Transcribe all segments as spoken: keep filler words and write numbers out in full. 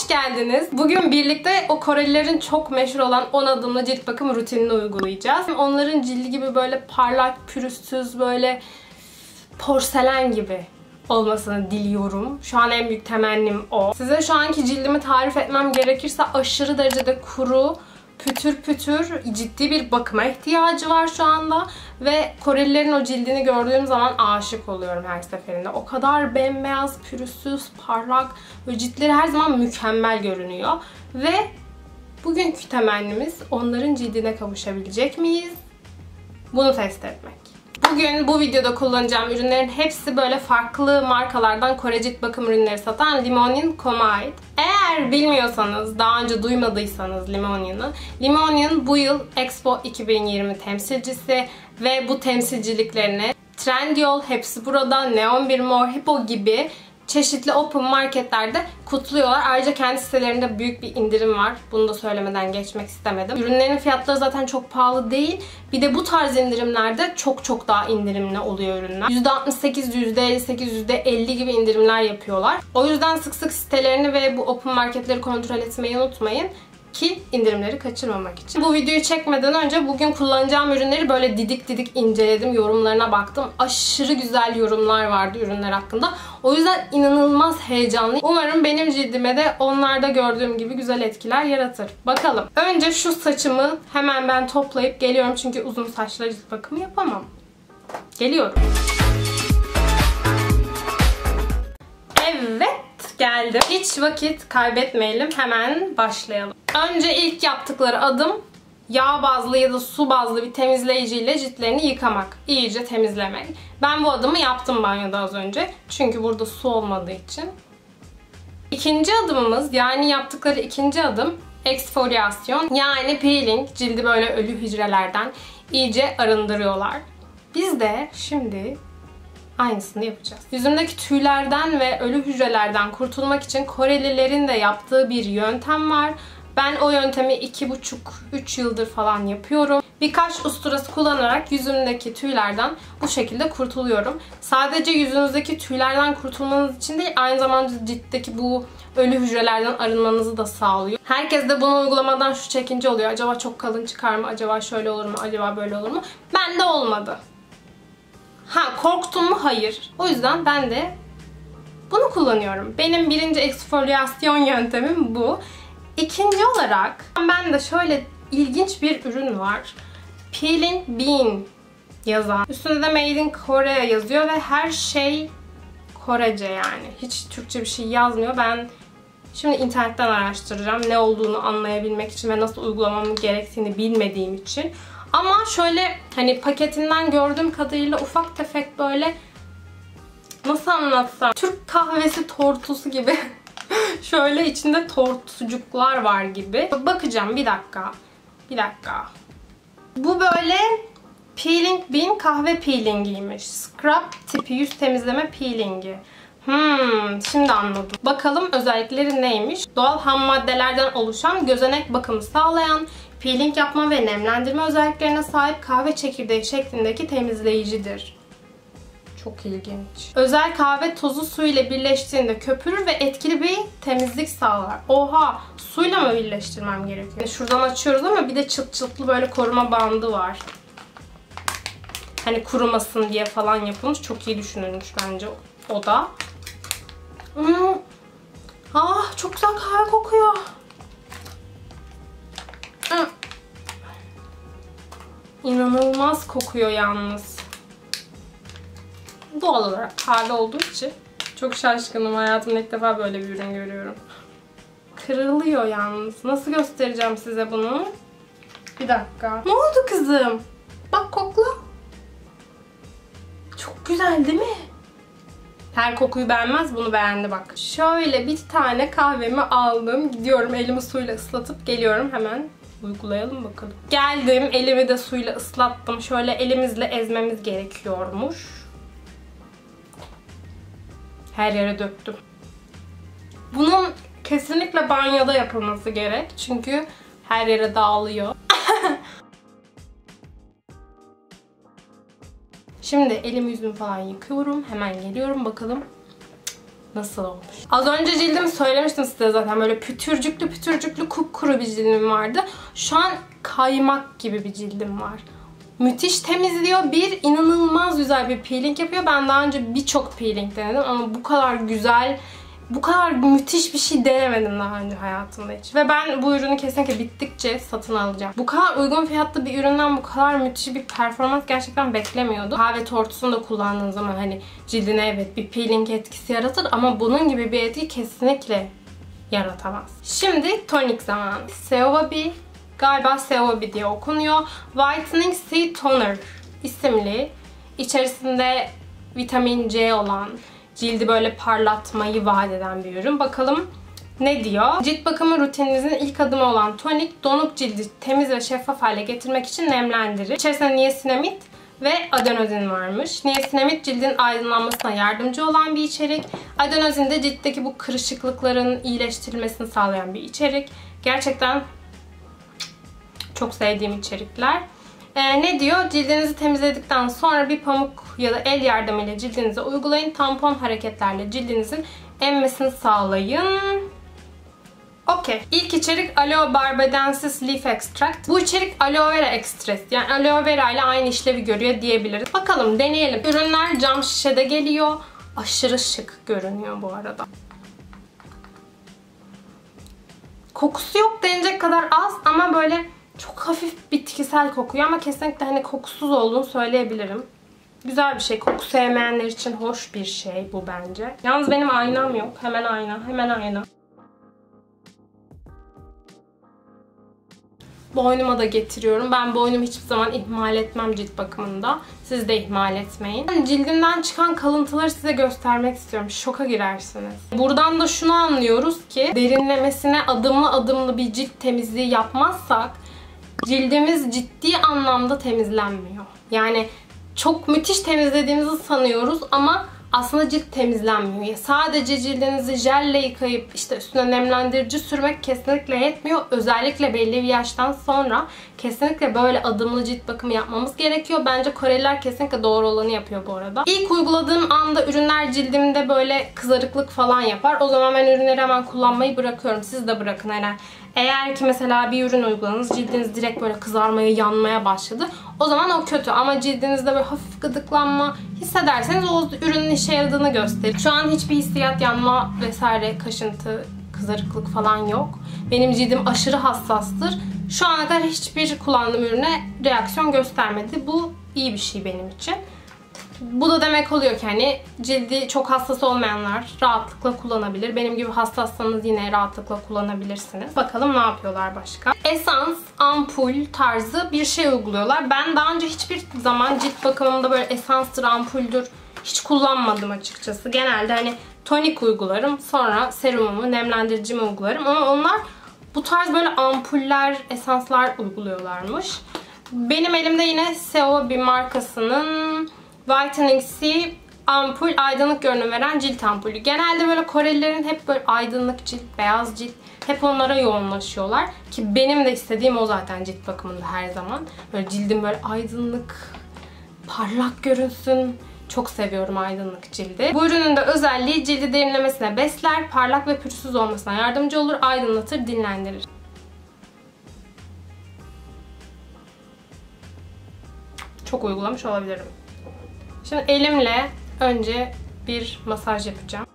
Hoş geldiniz. Bugün birlikte o Korelilerin çok meşhur olan on adımlı cilt bakım rutinini uygulayacağız. Onların cildi gibi böyle parlak, pürüzsüz, böyle porselen gibi olmasını diliyorum. Şu an en büyük temennim o. Size şu anki cildimi tarif etmem gerekirse aşırı derecede kuru, pütür pütür, ciddi bir bakıma ihtiyacı var şu anda. Ve Korelilerin o cildini gördüğüm zaman aşık oluyorum her seferinde. O kadar bembeyaz, pürüzsüz, parlak ve ciltleri her zaman mükemmel görünüyor. Ve bugünkü temennimiz onların cildine kavuşabilecek miyiz? Bunu test etmek. Bugün bu videoda kullanacağım ürünlerin hepsi böyle farklı markalardan Kore cilt bakım ürünleri satan Limonyon Com'a ait. Eğer bilmiyorsanız, daha önce duymadıysanız Limonyon'u, Limonyon bu yıl Expo iki bin yirmi temsilcisi ve bu temsilciliklerini Trendyol, Hepsi Burada, Neon bir Mor, Hippo gibi çeşitli open marketlerde kutluyorlar. Ayrıca kendi sitelerinde büyük bir indirim var. Bunu da söylemeden geçmek istemedim. Ürünlerin fiyatları zaten çok pahalı değil. Bir de bu tarz indirimlerde çok çok daha indirimli oluyor ürünler. yüzde altmış sekiz, yüzde elli sekiz, yüzde elli gibi indirimler yapıyorlar. O yüzden sık sık sitelerini ve bu open marketleri kontrol etmeyi unutmayın ki indirimleri kaçırmamak için. Bu videoyu çekmeden önce bugün kullanacağım ürünleri böyle didik didik inceledim, yorumlarına baktım. Aşırı güzel yorumlar vardı ürünler hakkında. O yüzden inanılmaz heyecanlıyım. Umarım benim cildime de onlarda gördüğüm gibi güzel etkiler yaratır. Bakalım. Önce şu saçımı hemen ben toplayıp geliyorum çünkü uzun saçla cilt bakımı yapamam. Geliyorum. Evet. Geldim. Hiç vakit kaybetmeyelim. Hemen başlayalım. Önce ilk yaptıkları adım yağ bazlı ya da su bazlı bir temizleyiciyle ciltlerini yıkamak. İyice temizlemek. Ben bu adımı yaptım banyoda az önce. Çünkü burada su olmadığı için. İkinci adımımız, yani yaptıkları ikinci adım eksfolyasyon. Yani peeling. Cildi böyle ölü hücrelerden iyice arındırıyorlar. Biz de şimdi aynısını yapacağız. Yüzümdeki tüylerden ve ölü hücrelerden kurtulmak için Korelilerin de yaptığı bir yöntem var. Ben o yöntemi iki buçuk üç yıldır falan yapıyorum. Birkaç usturası kullanarak yüzümdeki tüylerden bu şekilde kurtuluyorum. Sadece yüzünüzdeki tüylerden kurtulmanız için değil, aynı zamanda ciltteki bu ölü hücrelerden arınmanızı da sağlıyor. Herkes de bunu uygulamadan şu çekince oluyor. Acaba çok kalın çıkar mı? Acaba şöyle olur mu? Acaba böyle olur mu? Bende olmadı. Ha, korktum mu? Hayır. O yüzden ben de bunu kullanıyorum. Benim birinci eksfolyasyon yöntemim bu. İkinci olarak ben de şöyle ilginç bir ürün var. Peeling Bean yazan. Üstünde de Made in Korea yazıyor ve her şey Korece yani. Hiç Türkçe bir şey yazmıyor. Ben şimdi internetten araştıracağım ne olduğunu anlayabilmek için ve nasıl uygulamam gerektiğini bilmediğim için. Ama şöyle hani paketinden gördüğüm kadarıyla ufak tefek böyle, nasıl anlatsam, Türk kahvesi tortusu gibi şöyle içinde tortucuklar var gibi. Bakacağım bir dakika. Bir dakika. Bu böyle Peeling Bean kahve peelingiymiş. Scrub tipi yüz temizleme peelingi. Hmm, şimdi anladım. Bakalım özellikleri neymiş? Doğal ham maddelerden oluşan, gözenek bakımı sağlayan, peeling yapma ve nemlendirme özelliklerine sahip kahve çekirdeği şeklindeki temizleyicidir. Çok ilginç. Özel kahve tozu su ile birleştiğinde köpürür ve etkili bir temizlik sağlar. Oha! Suyla mı birleştirmem gerekiyor? Şuradan açıyoruz ama bir de çıt çıtlı böyle koruma bandı var. Hani kurumasın diye falan yapılmış. Çok iyi düşünülmüş bence o da. Hmm. Ah, çok güzel kahve kokuyor. Hmm. İnanılmaz kokuyor yalnız. Doğal olarak kahve olduğu için çok şaşkınım. Hayatımda ilk defa böyle bir ürün görüyorum. Kırılıyor yalnız. Nasıl göstereceğim size bunu? Bir dakika. Ne oldu kızım? Bak kokla. Çok güzel değil mi? Her kokuyu beğenmez, bunu beğendi bak. Şöyle bir tane kahvemi aldım. Gidiyorum, elimi suyla ıslatıp geliyorum. Hemen uygulayalım bakalım. Geldim, elimi de suyla ıslattım. Şöyle elimizle ezmemiz gerekiyormuş. Her yere döktüm. Bunun kesinlikle banyoda yapılması gerek. Çünkü her yere dağılıyor. Şimdi elimi yüzümü falan yıkıyorum. Hemen geliyorum bakalım Nasıl olmuş? Az önce cildimi söylemiştim size zaten. Böyle pütürcüklü pütürcüklü kupkuru bir cildim vardı. Şu an kaymak gibi bir cildim var. Müthiş temizliyor. Bir, inanılmaz güzel bir peeling yapıyor. Ben daha önce birçok peeling denedim ama bu kadar güzel, bu kadar müthiş bir şey denemedim daha önce hayatımda hiç. Ve ben bu ürünü kesinlikle bittikçe satın alacağım. Bu kadar uygun fiyatlı bir üründen bu kadar müthiş bir performans gerçekten beklemiyordum. Kahve tortusunu da kullandığın zaman hani cildine evet bir peeling etkisi yaratır ama bunun gibi bir etki kesinlikle yaratamaz. Şimdi tonik zamanı. Seowabi, galiba Seowabi diye okunuyor. Whitening C Toner isimli, içerisinde vitamin C olan, cildi böyle parlatmayı vaat eden bir ürün. Bakalım ne diyor? Cilt bakımı rutininizin ilk adımı olan tonik, donuk cildi temiz ve şeffaf hale getirmek için nemlendirir. İçerisinde niasinamid ve adenozin varmış. Niasinamid cildin aydınlanmasına yardımcı olan bir içerik. Adenozin de ciltteki bu kırışıklıkların iyileştirilmesini sağlayan bir içerik. Gerçekten çok sevdiğim içerikler. Ee, ne diyor? Cildinizi temizledikten sonra bir pamuk ya da el yardımıyla cildinize uygulayın. Tampon hareketlerle cildinizin emmesini sağlayın. Okey. İlk içerik Aloe Barbadensis Leaf Extract. Bu içerik aloe vera ekstresi. Yani aloe vera ile aynı işlevi görüyor diyebiliriz. Bakalım, deneyelim. Ürünler cam şişede geliyor. Aşırı şık görünüyor bu arada. Kokusu yok denecek kadar az ama böyle çok hafif bitkisel kokuyor ama kesinlikle hani kokusuz olduğunu söyleyebilirim. Güzel bir şey. Koku sevmeyenler için hoş bir şey bu bence. Yalnız benim aynam yok. Hemen ayna. Hemen ayna. Boynuma da getiriyorum. Ben boynumu hiçbir zaman ihmal etmem cilt bakımında. Siz de ihmal etmeyin. Yani cildimden çıkan kalıntıları size göstermek istiyorum. Şoka girersiniz. Buradan da şunu anlıyoruz ki derinlemesine adımlı adımlı bir cilt temizliği yapmazsak cildimiz ciddi anlamda temizlenmiyor. Yani çok müthiş temizlediğimizi sanıyoruz ama aslında cilt temizlenmiyor. Sadece cildinizi jelle yıkayıp işte üstüne nemlendirici sürmek kesinlikle yetmiyor. Özellikle belli bir yaştan sonra kesinlikle böyle adımlı cilt bakımı yapmamız gerekiyor. Bence Koreliler kesinlikle doğru olanı yapıyor bu arada. İlk uyguladığım anda ürünler cildimde böyle kızarıklık falan yapar. O zaman ben ürünleri hemen kullanmayı bırakıyorum. Siz de bırakın herhalde. Eğer ki mesela bir ürün uyguladınız, cildiniz direkt böyle kızarmaya, yanmaya başladı. O zaman o kötü ama cildinizde böyle hafif gıdıklanma hissederseniz o ürünün işe yaradığını gösterir. Şu an hiçbir hissiyat, yanma vesaire, kaşıntı, kızarıklık falan yok. Benim cildim aşırı hassastır. Şu ana kadar hiçbir kullandığım ürüne reaksiyon göstermedi. Bu iyi bir şey benim için. Bu da demek oluyor ki hani cildi çok hassas olmayanlar rahatlıkla kullanabilir. Benim gibi hassassanız yine rahatlıkla kullanabilirsiniz. Bakalım ne yapıyorlar başka. Esans, ampul tarzı bir şey uyguluyorlar. Ben daha önce hiçbir zaman cilt bakımımda böyle esanstır, ampuldür hiç kullanmadım açıkçası. Genelde hani tonik uygularım. Sonra serumumu, nemlendiricimi uygularım. Ama onlar bu tarz böyle ampuller, esanslar uyguluyorlarmış. Benim elimde yine Seowabi markasının Whitening C ampul, aydınlık görünüm veren cilt ampulü. Genelde böyle Korelilerin hep böyle aydınlık cilt, beyaz cilt, hep onlara yoğunlaşıyorlar. Ki benim de istediğim o zaten cilt bakımında her zaman. Böyle cildim böyle aydınlık, parlak görünsün. Çok seviyorum aydınlık cildi. Bu ürünün de özelliği cildi derinlemesine besler, parlak ve pürüzsüz olmasına yardımcı olur, aydınlatır, dinlendirir. Çok uygulamış olabilirim. Şimdi elimle önce bir masaj yapacağım.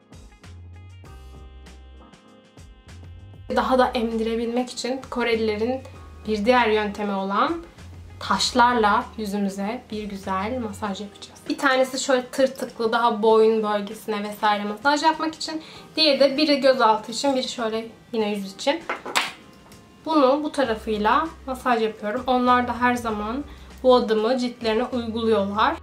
Daha da emdirebilmek için Korelilerin bir diğer yöntemi olan taşlarla yüzümüze bir güzel masaj yapacağız. Bir tanesi şöyle tırtıklı, daha boyun bölgesine vesaire masaj yapmak için. Diğeri de biri gözaltı için, biri şöyle yine yüz için. Bunu bu tarafıyla masaj yapıyorum. Onlar da her zaman bu adımı ciltlerine uyguluyorlar.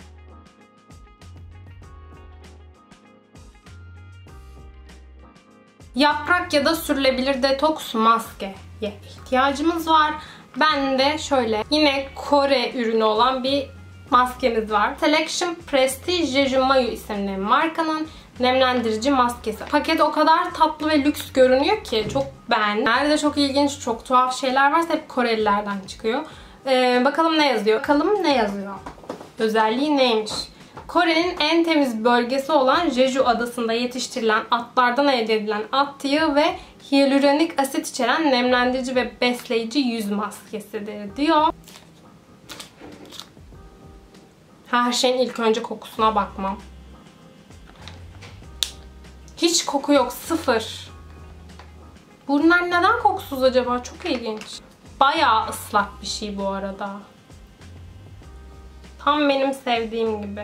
Yaprak ya da sürülebilir detoks maskeye ihtiyacımız var. Ben de şöyle yine Kore ürünü olan bir maskemiz var. Selection Prestige Jeju Mayu isimli markanın nemlendirici maskesi. Paket o kadar tatlı ve lüks görünüyor ki çok beğendim. Nerede çok ilginç, çok tuhaf şeyler varsa hep Korelilerden çıkıyor. Ee, bakalım ne yazıyor? Bakalım ne yazıyor? Özelliği neymiş? Kore'nin en temiz bölgesi olan Jeju adasında yetiştirilen atlardan elde edilen at yağı ve hyaluronik asit içeren nemlendirici ve besleyici yüz maskesidir diyor. Her şeyin ilk önce kokusuna bakmam. Hiç koku yok. Sıfır. Bunlar neden kokusuz acaba? Çok ilginç. Bayağı ıslak bir şey bu arada. Tam benim sevdiğim gibi.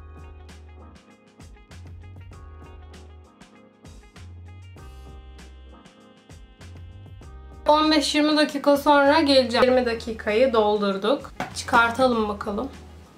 on beş yirmi dakika sonra geleceğim. yirmi dakikayı doldurduk. Çıkartalım bakalım.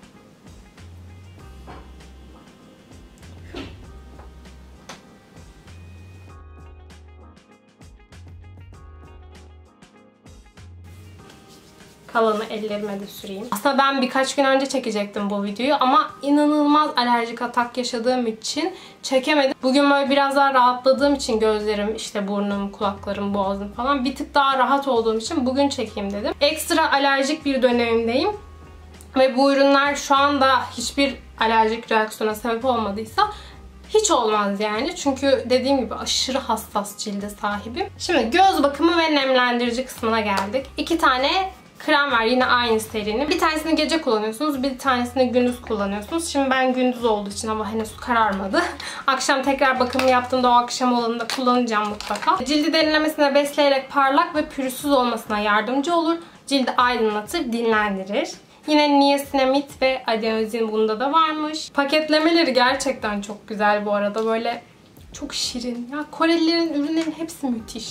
Kalanı ellerime de süreyim. Aslında ben birkaç gün önce çekecektim bu videoyu ama inanılmaz alerjik atak yaşadığım için çekemedim. Bugün böyle biraz daha rahatladığım için gözlerim, işte burnum, kulaklarım, boğazım falan bir tık daha rahat olduğum için bugün çekeyim dedim. Ekstra alerjik bir dönemimdeyim. Ve bu ürünler şu anda hiçbir alerjik reaksiyona sebep olmadıysa hiç olmaz yani. Çünkü dediğim gibi aşırı hassas cilde sahibim. Şimdi göz bakımı ve nemlendirici kısmına geldik. İki tane krem var yine aynı serinin. Bir tanesini gece kullanıyorsunuz, bir tanesini gündüz kullanıyorsunuz. Şimdi ben gündüz olduğu için ama henüz kararmadı. Akşam tekrar bakımını yaptığımda o akşam olanı da kullanacağım mutlaka. Cildi derinlemesine besleyerek parlak ve pürüzsüz olmasına yardımcı olur. Cildi aydınlatır, dinlendirir. Yine niacinamid ve adenozin bunda da varmış. Paketlemeleri gerçekten çok güzel bu arada. Böyle çok şirin. Ya Korelilerin ürünlerin hepsi müthiş.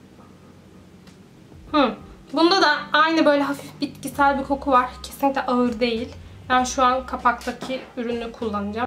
Hmm. Bunda da aynı böyle hafif bitkisel bir koku var. Kesinlikle ağır değil. Ben şu an kapaktaki ürünü kullanacağım.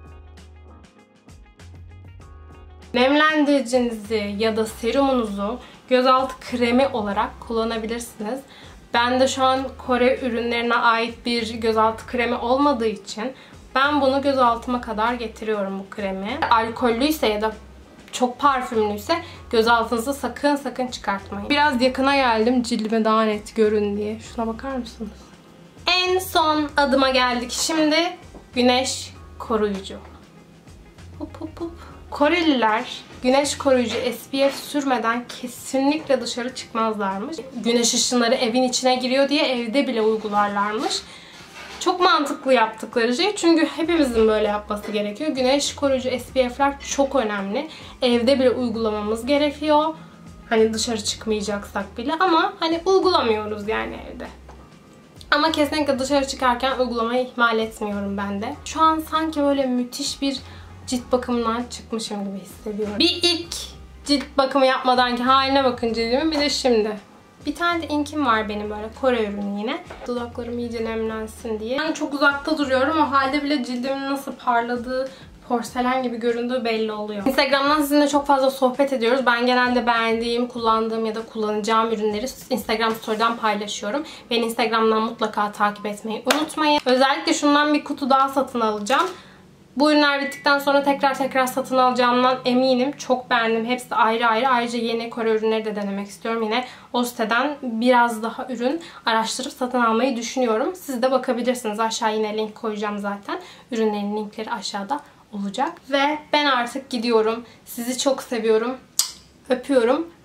Nemlendiricinizi ya da serumunuzu gözaltı kremi olarak kullanabilirsiniz. Ben de şu an Kore ürünlerine ait bir gözaltı kremi olmadığı için ben bunu gözaltıma kadar getiriyorum bu kremi. Alkollüyse ya da çok parfümlüyse gözaltınızı sakın sakın çıkartmayın. Biraz yakına geldim cildime daha net görün diye. Şuna bakar mısınız? En son adıma geldik. Şimdi güneş koruyucu. Hop hop hop. Koreliler güneş koruyucu S P F sürmeden kesinlikle dışarı çıkmazlarmış. Güneş ışınları evin içine giriyor diye evde bile uygularlarmış. Çok mantıklı yaptıkları şey çünkü hepimizin böyle yapması gerekiyor. Güneş koruyucu S P F'ler çok önemli. Evde bile uygulamamız gerekiyor. Hani dışarı çıkmayacaksak bile ama hani uygulamıyoruz yani evde. Ama kesinlikle dışarı çıkarken uygulamayı ihmal etmiyorum ben de. Şu an sanki böyle müthiş bir cilt bakımından çıkmışım gibi hissediyorum. Bir ilk cilt bakımı yapmadanki haline bakın cildimin, bir de şimdi. Bir tane de inkim var benim böyle Kore ürünü yine. Dudaklarım iyice nemlensin diye. Ben çok uzakta duruyorum. O halde bile cildimin nasıl parladığı, porselen gibi göründüğü belli oluyor. Instagram'dan sizinle çok fazla sohbet ediyoruz. Ben genelde beğendiğim, kullandığım ya da kullanacağım ürünleri Instagram Story'den paylaşıyorum. Beni Instagram'dan mutlaka takip etmeyi unutmayın. Özellikle şundan bir kutu daha satın alacağım. Bu ürünler bittikten sonra tekrar tekrar satın alacağımdan eminim. Çok beğendim. Hepsi ayrı ayrı. Ayrıca yeni Kore ürünleri de denemek istiyorum. Yine o siteden biraz daha ürün araştırıp satın almayı düşünüyorum. Siz de bakabilirsiniz. Aşağı yine link koyacağım zaten. Ürünlerin linkleri aşağıda olacak. Ve ben artık gidiyorum. Sizi çok seviyorum. Öpüyorum.